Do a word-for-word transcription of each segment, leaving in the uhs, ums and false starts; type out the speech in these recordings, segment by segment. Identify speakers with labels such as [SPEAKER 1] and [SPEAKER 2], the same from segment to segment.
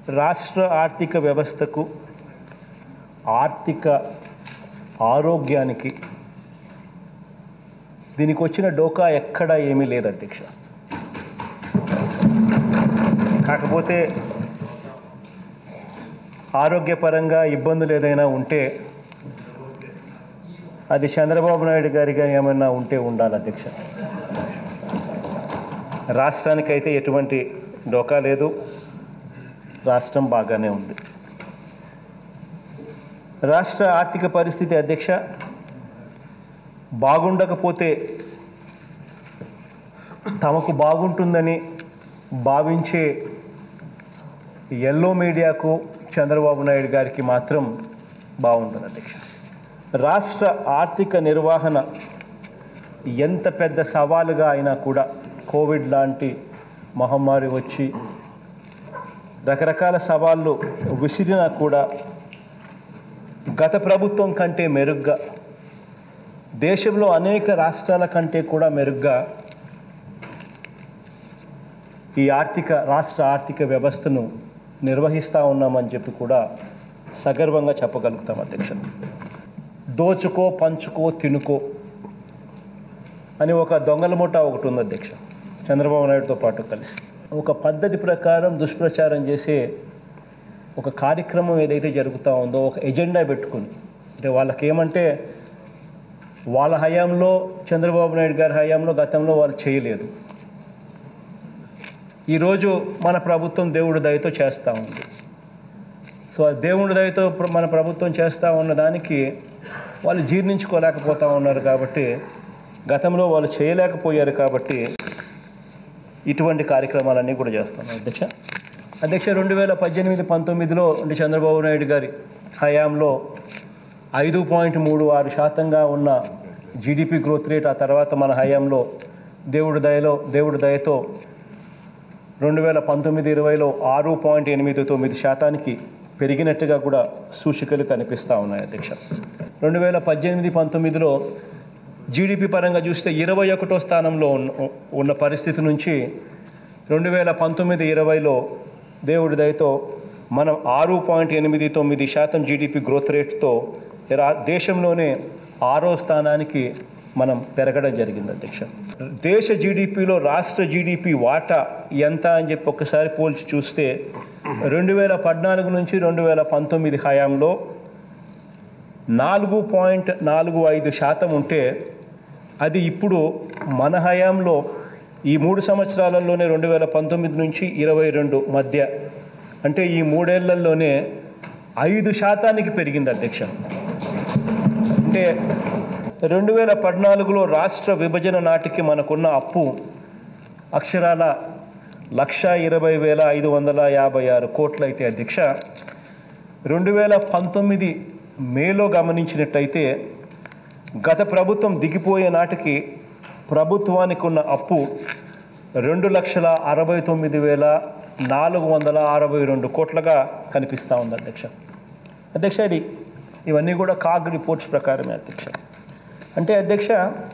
[SPEAKER 1] రాష్ట్ర ఆర్థిక వ్యవస్థకు ఆర్థిక ఆరోగ్యానికి దీనికి వచ్చిన డోకా ఎక్కడా ఏమీ లేదు అధ్యక్ష. కాకపోతే ఆరోగ్యపరంగా ఇబ్బందులు ఏదైనా ఉంటే అది చంద్రబాబు నాయుడు గారిగా ఏమైనా ఉంటే ఉండాలి అధ్యక్ష. రాష్ట్రానికైతే ఎటువంటి డోకా లేదు, రాష్ట్రం బాగానే ఉంది. రాష్ట్ర ఆర్థిక పరిస్థితి అధ్యక్ష బాగుండకపోతే తమకు బాగుంటుందని భావించే ఎల్లో మీడియాకు చంద్రబాబు నాయుడు గారికి మాత్రం బాగుంటుంది అధ్యక్ష. రాష్ట్ర ఆర్థిక నిర్వహణ ఎంత పెద్ద సవాలుగా అయినా కూడా కోవిడ్ లాంటి మహమ్మారి వచ్చి రకరకాల సవాళ్ళు విసిరినా కూడా గత ప్రభుత్వం కంటే మెరుగ్గా, దేశంలో అనేక రాష్ట్రాల కంటే కూడా మెరుగ్గా ఈ ఆర్థిక రాష్ట్ర ఆర్థిక వ్యవస్థను నిర్వహిస్తూ ఉన్నామని చెప్పి కూడా సగర్వంగా చెప్పగలుగుతాం అధ్యక్ష. దోచుకో పంచుకో తినుకో అని ఒక దొంగల ముఠ ఒకటి ఉంది అధ్యక్ష, చంద్రబాబు నాయుడుతో పాటు కలిసి ఒక పద్ధతి ప్రకారం దుష్ప్రచారం చేసే ఒక కార్యక్రమం ఏదైతే జరుగుతూ ఉందో ఒక ఎజెండా పెట్టుకుంది. అంటే వాళ్ళకి ఏమంటే వాళ్ళ హయాంలో చంద్రబాబు నాయుడు గారి హయాంలో గతంలో వాళ్ళు చేయలేదు, ఈరోజు మన ప్రభుత్వం దేవుడి దయతో చేస్తూ ఉంది. సో ఆ దేవుడి దయతో మన ప్రభుత్వం చేస్తూ ఉన్న దానికి వాళ్ళు జీర్ణించుకోలేకపోతూ ఉన్నారు కాబట్టి, గతంలో వాళ్ళు చేయలేకపోయారు కాబట్టి ఇటువంటి కార్యక్రమాలన్నీ కూడా చేస్తున్నాం అధ్యక్ష. అధ్యక్ష రెండు వేల పద్దెనిమిది పంతొమ్మిదిలో అంటే చంద్రబాబు నాయుడు గారి హయాంలో ఐదు పాయింట్ మూడు ఆరు శాతంగా ఉన్న జీడిపి గ్రోత్ రేట్ ఆ తర్వాత మన హయాంలో దేవుడి దయలో దేవుడి దయతో రెండు వేల పంతొమ్మిది ఇరవైలో ఆరు పాయింట్ ఎనిమిది తొమ్మిది శాతానికి పెరిగినట్టుగా కూడా సూచికలు కనిపిస్తూ ఉన్నాయి అధ్యక్ష. రెండు వేల పద్దెనిమిది పంతొమ్మిదిలో జీడిపి పరంగా చూస్తే ఇరవై ఒకటో స్థానంలో ఉన్న ఉన్న పరిస్థితి నుంచి రెండు వేల పంతొమ్మిది ఇరవైలో దేవుడి దయతో మనం ఆరు పాయింట్ ఎనిమిది తొమ్మిది శాతం జీడిపి గ్రోత్ రేట్తో దేశంలోనే ఆరో స్థానానికి మనం పెరగడం జరిగింది అధ్యక్ష. దేశ జీడిపిలో రాష్ట్ర జీడిపి వాటా ఎంత అని చెప్పి ఒకసారి పోల్చి చూస్తే రెండు వేల పద్నాలుగు నుంచి రెండు వేల పంతొమ్మిది హయాంలో నాలుగు పాయింట్ నాలుగు ఐదు శాతం ఉంటే అది ఇప్పుడు మన హయాంలో ఈ మూడు సంవత్సరాలలోనే రెండు వేల పంతొమ్మిది నుంచి ఇరవై రెండు మధ్య అంటే ఈ మూడేళ్లలోనే ఐదు శాతానికి పెరిగింది అధ్యక్ష. అంటే రెండు వేల పద్నాలుగులో రాష్ట్ర విభజన నాటికి మనకున్న అప్పు అక్షరాల లక్ష ఇరవై వేల ఐదు వందల యాభై ఆరు కోట్లు అయితే అధ్యక్ష, రెండు వేల పంతొమ్మిది మేలో గమనించినట్టయితే గత ప్రభుత్వం దిగిపోయే నాటికి ప్రభుత్వానికి ఉన్న అప్పు రెండు లక్షల అరవై తొమ్మిది వేల నాలుగు వందల అరవై రెండు కోట్లుగా కనిపిస్తూ ఉంది అధ్యక్ష. అధ్యక్ష ఇది ఇవన్నీ కూడా కాగ్ రిపోర్ట్స్ ప్రకారమే అధ్యక్ష. అంటే అధ్యక్ష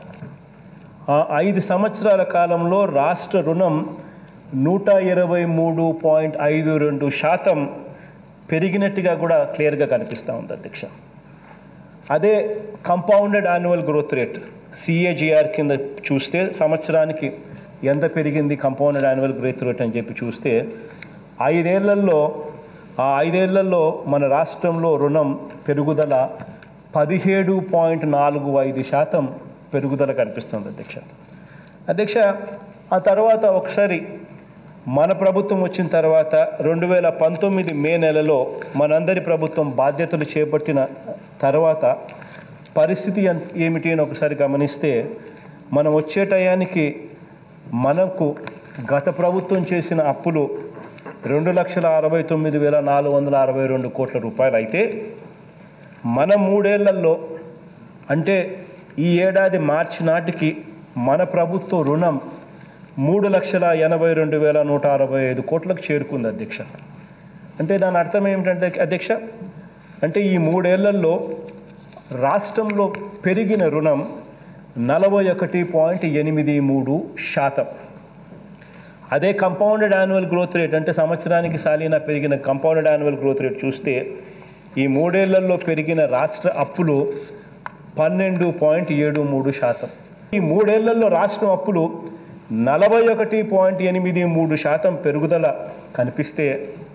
[SPEAKER 1] ఐదు సంవత్సరాల కాలంలో రాష్ట్ర రుణం నూట ఇరవై మూడు పాయింట్ ఐదు రెండు శాతం పెరిగినట్టుగా కూడా క్లియర్గా కనిపిస్తూ ఉంది అధ్యక్ష. అదే compounded annual growth rate CAGR కింద చూస్తే సంవత్సరానికి ఎంత పెరిగింది కంపౌండెడ్ యాన్యువల్ గ్రోత్ రేట్ అని చెప్పి చూస్తే ఐదేళ్లలో ఆ ఐదేళ్లలో మన రాష్ట్రంలో రుణం పెరుగుదల పదిహేడు పాయింట్ నాలుగు ఐదు శాతం పెరుగుదల కనిపిస్తుంది అధ్యక్ష. అధ్యక్ష ఆ తర్వాత ఒకసారి మన ప్రభుత్వం వచ్చిన తర్వాత రెండు వేల పంతొమ్మిది మే నెలలో మనందరి ప్రభుత్వం బాధ్యతలు చేపట్టిన తర్వాత పరిస్థితి ఏమిటి అని ఒకసారి గమనిస్తే మనం వచ్చే టయానికి మనకు గత ప్రభుత్వం చేసిన అప్పులు రెండు లక్షల అరవై తొమ్మిది వేల నాలుగు వందల అరవై రెండు కోట్ల రూపాయలు అయితే మన మూడేళ్లలో అంటే ఈ ఏడాది మార్చి నాటికి మన ప్రభుత్వ రుణం మూడు లక్షల ఎనభై రెండు వేల నూట అరవై ఐదు కోట్లకు చేరుకుంది అధ్యక్ష. అంటే దాని అర్థం ఏమిటంటే అధ్యక్ష, అంటే ఈ మూడేళ్లలో రాష్ట్రంలో పెరిగిన రుణం నలభై ఒకటి పాయింట్ ఎనిమిది మూడు శాతం. అదే కంపౌండెడ్ యాన్యువల్ గ్రోత్ రేట్ అంటే సంవత్సరానికి సాలీనా పెరిగిన కంపౌండెడ్ యాన్యువల్ గ్రోత్ రేట్ చూస్తే ఈ మూడేళ్లలో పెరిగిన రాష్ట్ర అప్పులు పన్నెండు పాయింట్ ఏడు మూడు శాతం. ఈ మూడేళ్లలో రాష్ట్రం అప్పులు నలభై ఒకటి పాయింట్ ఎనిమిది మూడు శాతం పెరుగుదల కనిపిస్తే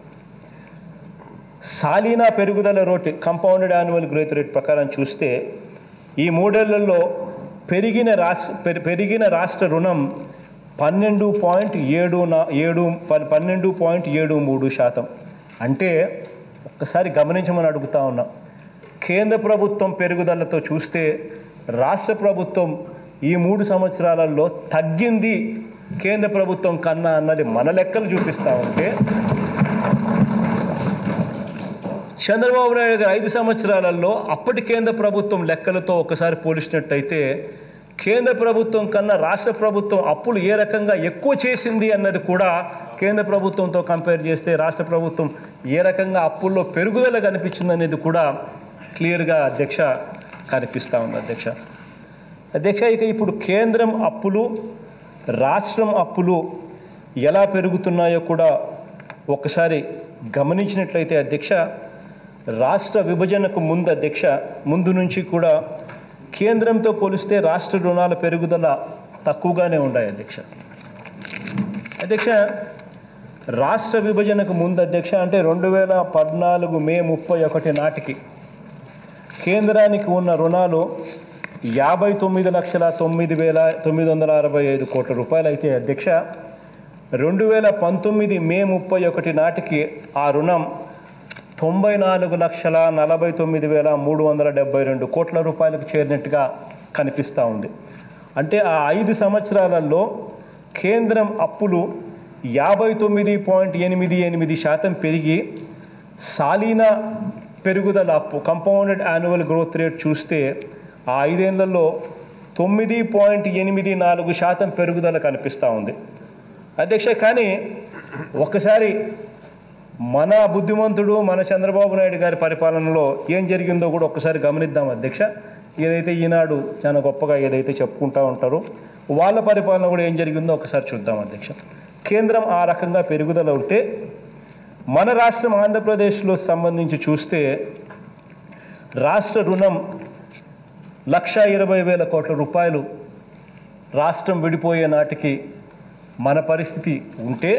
[SPEAKER 1] సాలీనా పెరుగుదల rate compounded annual growth rate ప్రకారం చూస్తే ఈ మూడేళ్లలో పెరిగిన రాష్ట్ర పెరిగిన రాష్ట్ర రుణం పన్నెండు పాయింట్ ఏడు నా ఏడు పన్నెండు పాయింట్ ఏడు మూడు శాతం. అంటే ఒక్కసారి గమనించమని అడుగుతా ఉన్నాం. కేంద్ర ప్రభుత్వం పెరుగుదలతో చూస్తే రాష్ట్ర ప్రభుత్వం ఈ మూడు సంవత్సరాలలో తగ్గింది కేంద్ర ప్రభుత్వం కన్నా అన్నది మన లెక్కలు చూపిస్తూ ఉంటే, చంద్రబాబు నాయుడు గారు ఐదు సంవత్సరాలలో అప్పటి కేంద్ర ప్రభుత్వం లెక్కలతో ఒకసారి పోల్చినట్టయితే కేంద్ర ప్రభుత్వం కన్నా రాష్ట్ర ప్రభుత్వం అప్పులు ఏ రకంగా ఎక్కువ చేసింది అన్నది కూడా కేంద్ర ప్రభుత్వంతో కంపేర్ చేస్తే రాష్ట్ర ప్రభుత్వం ఏ రకంగా అప్పుల్లో పెరుగుదల కనిపించింది అనేది కూడా క్లియర్గా అధ్యక్ష కనిపిస్తూ ఉంది. అధ్యక్ష అధ్యక్ష ఇక ఇప్పుడు కేంద్రం అప్పులు రాష్ట్రం అప్పులు ఎలా పెరుగుతున్నాయో కూడా ఒకసారి గమనించినట్లయితే అధ్యక్ష, రాష్ట్ర విభజనకు ముందు అధ్యక్ష ముందు నుంచి కూడా కేంద్రంతో పోలిస్తే రాష్ట్ర రుణాల పెరుగుదల తక్కువగానే ఉన్నాయి అధ్యక్ష. అధ్యక్ష రాష్ట్ర విభజనకు ముందు అధ్యక్ష అంటే రెండు వేల పద్నాలుగు మే ముప్పై ఒకటి నాటికి కేంద్రానికి ఉన్న రుణాలు యాభై తొమ్మిది లక్షల తొమ్మిది వేల తొమ్మిది వందల అరవై ఐదు కోట్ల రూపాయలు అయితే అధ్యక్ష రెండు వేల పంతొమ్మిది మే ముప్పై ఒకటి నాటికి ఆ రుణం తొంభై నాలుగు లక్షల నలభై తొమ్మిది వేల మూడు వందల డెబ్బై రెండు కోట్ల రూపాయలకు చేరినట్టుగా కనిపిస్తూ ఉంది. అంటే ఆ ఐదు సంవత్సరాలలో కేంద్రం అప్పులు యాభై తొమ్మిది పాయింట్ ఎనిమిది ఎనిమిది శాతం పెరిగి సాలీనా పెరుగుదల అప్పు కంపౌండెడ్ యాన్యువల్ గ్రోత్ రేట్ చూస్తే ఆ ఐదేళ్లలో తొమ్మిది పాయింట్ ఎనిమిది నాలుగు శాతం పెరుగుదల కనిపిస్తూ ఉంది అధ్యక్ష. కానీ ఒకసారి మన బుద్ధిమంతుడు మన చంద్రబాబు నాయుడు గారి పరిపాలనలో ఏం జరిగిందో కూడా ఒక్కసారి గమనిద్దాం అధ్యక్ష. ఏదైతే ఈనాడు చాలా గొప్పగా ఏదైతే చెప్పుకుంటూ ఉంటారో వాళ్ళ పరిపాలన కూడా ఏం జరిగిందో ఒకసారి చూద్దాం అధ్యక్ష. కేంద్రం ఆ రకంగా పెరుగుదల ఉంటే మన రాష్ట్రం ఆంధ్రప్రదేశ్లో సంబంధించి చూస్తే రాష్ట్ర రుణం లక్ష ఇరవై వేల కోట్ల రూపాయలు రాష్ట్రం విడిపోయే నాటికి మన పరిస్థితి ఉంటే,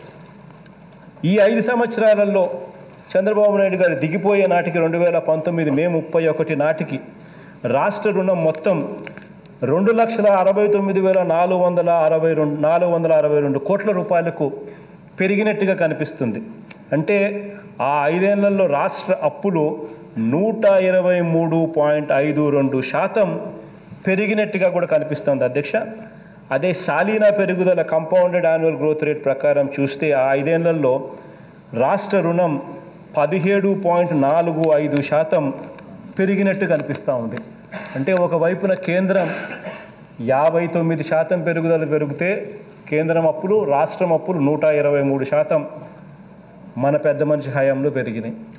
[SPEAKER 1] ఈ ఐదు సంవత్సరాలలో చంద్రబాబు నాయుడు గారు దిగిపోయే నాటికి రెండు వేల పంతొమ్మిది మే ముప్పై ఒకటి నాటికి రాష్ట్ర రుణం మొత్తం రెండు లక్షల అరవై తొమ్మిది వేల నాలుగు వందల అరవై రెండు నాలుగు వందల అరవై రెండు కోట్ల రూపాయలకు పెరిగినట్టుగా కనిపిస్తుంది. అంటే ఆ ఐదేళ్లలో రాష్ట్ర అప్పులు నూట ఇరవై మూడు పాయింట్ ఐదు రెండు శాతం పెరిగినట్టుగా కూడా కనిపిస్తుంది అధ్యక్ష. అదే సాలీనా పెరుగుదల కంపౌండెడ్ యాన్యువల్ గ్రోత్ రేట్ ప్రకారం చూస్తే ఆ ఐదేళ్లలో రాష్ట్ర రుణం పదిహేడు పాయింట్ నాలుగు ఐదు శాతం పెరిగినట్టు కనిపిస్తూ ఉంది. అంటే ఒకవైపున కేంద్రం యాభై తొమ్మిది శాతం పెరుగుదల పెరిగితే కేంద్రం అప్పులు రాష్ట్రం అప్పులు నూట ఇరవై మూడు శాతం మన పెద్ద మనిషి హయాంలో పెరిగినాయి.